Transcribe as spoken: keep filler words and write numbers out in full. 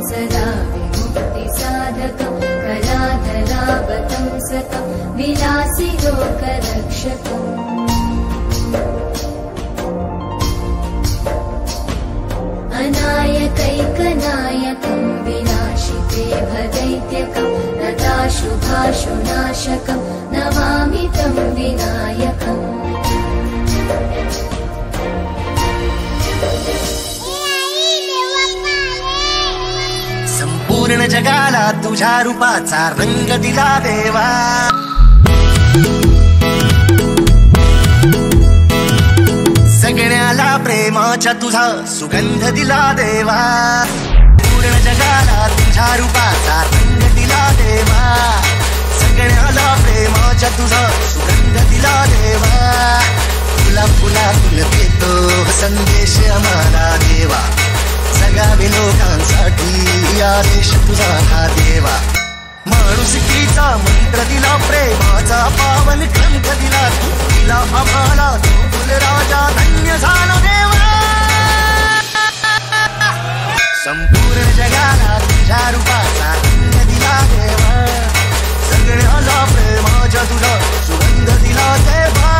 सदा विमुक्तिसाधकं कलाधरावतं सतं विलासि लोकरक्षकम् अनायकैकनायकं विनाशिते भदैत्यकं नताशुभाशुनाशकं नमामि तं विनायकम् संपूर्ण जगाला तुझ्या रूपाचा रंग दिला देवा सगळ्याला प्रेमाच्या तुझा सुगंध दिला देवा पूर्ण जगाला तुझ्या रूपाचा रंग दिला देवा सगळ्याला प्रेमाच्या तुझा सुगंध दिला देवा फुला फुला फुल देतो संदेश आम्हाला देवा सगळ्या लोकांसाठी आदेश तुझा हा देवा माणुसकीचा मंत्र दिला प्रेमाचा पावन ग्रंथ दिला तू दिला आम्हाला तू राजा धन्य झालो देवा संपूर्ण जगाला तुझ्या रूपाचा रंग दिला देवा सगळ्याला प्रेमाच्या तुझा सुगंध दिला देवा